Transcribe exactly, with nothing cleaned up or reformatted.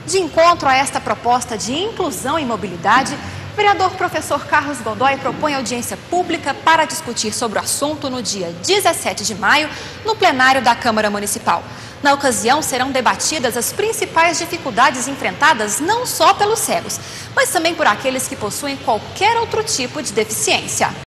De encontro a esta proposta de inclusão e mobilidade, o vereador professor Carlos Godoy propõe audiência pública para discutir sobre o assunto no dia dezessete de maio, no plenário da Câmara Municipal. Na ocasião, serão debatidas as principais dificuldades enfrentadas não só pelos cegos, mas também por aqueles que possuem qualquer outro tipo de deficiência.